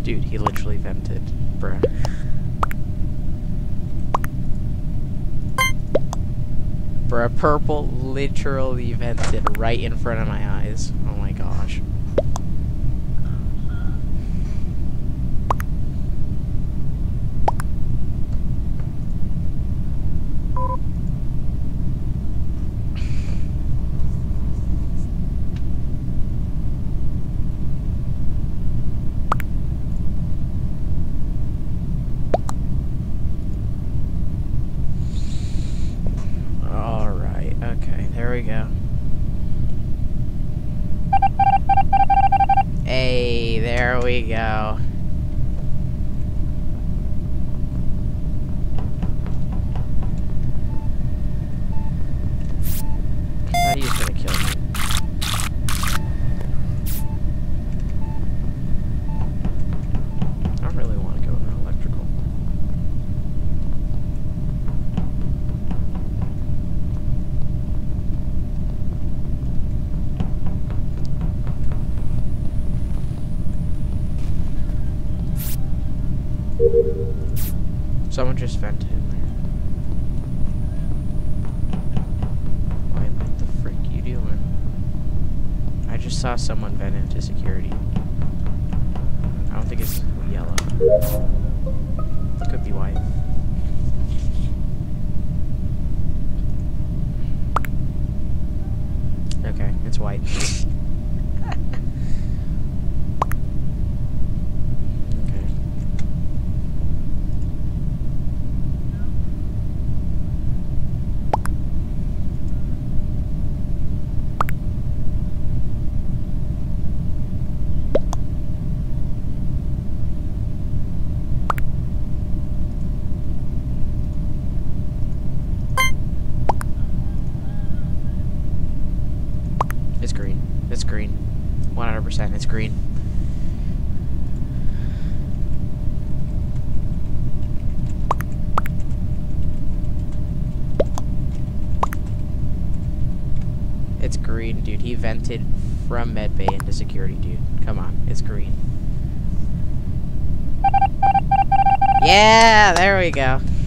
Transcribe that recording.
Dude, he literally vented. Bruh. Bruh, purple literally vented right in front of my eyes. Oh my gosh. Alright, okay, there we go. Hey, there we go. I thought he was gonna kill me. I don't really want to go in electrical. Someone just vented in there. What the frick you doing? I just saw someone vent into security. I don't think it's yellow. Could be white. Okay, it's white. It's green. It's green. 100%. It's green. It's green, dude. He vented from medbay into security, dude. Come on. It's green. Yeah, there we go.